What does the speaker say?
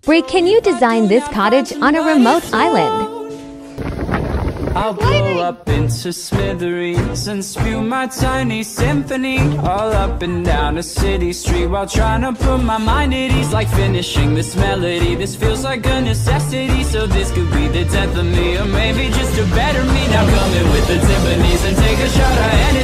Bree, can you design this cottage on a remote island? I'll blow up into smithereens and spew my tiny symphony all up and down a city street while trying to put my mind at ease. Like finishing this melody, this feels like a necessity. So this could be the death of me, or maybe just a better me. Now come in with the Tiffany's and take a shot of Hennessy.